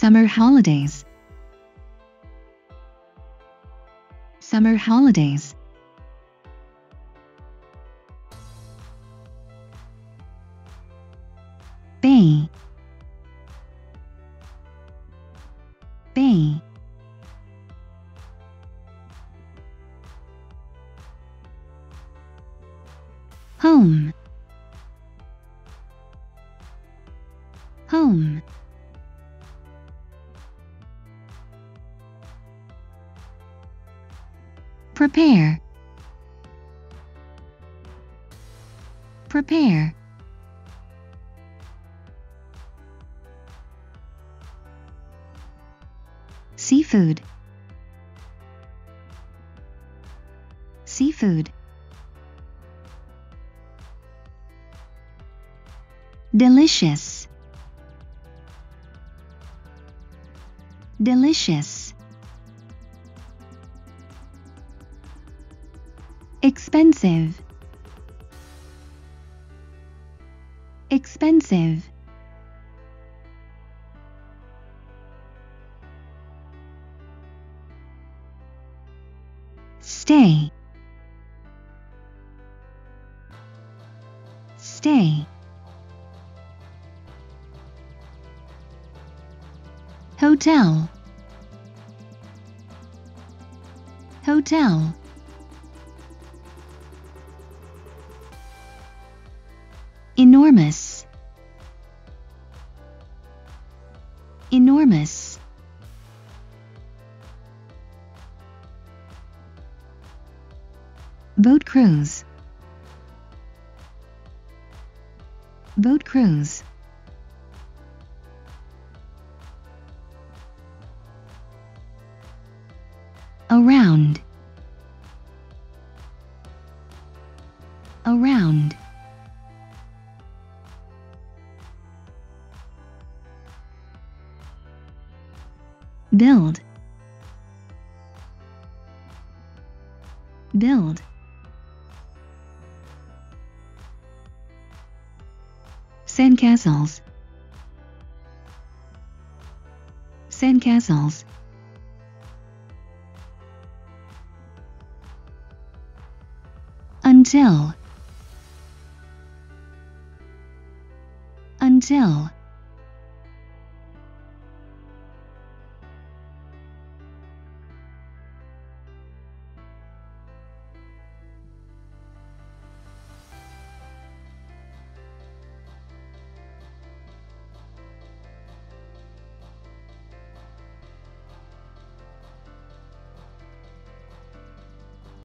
Summer holidays. Summer holidays. Bay. Bay. Home. Home. Prepare. Prepare. Seafood. Seafood. Delicious. Delicious. Expensive. Expensive. Stay. Stay. Hotel. Hotel. Enormous. Enormous. Boat cruise. Boat cruise. Around. Around. Build. Build. Sandcastles. Sandcastles. Until. Until.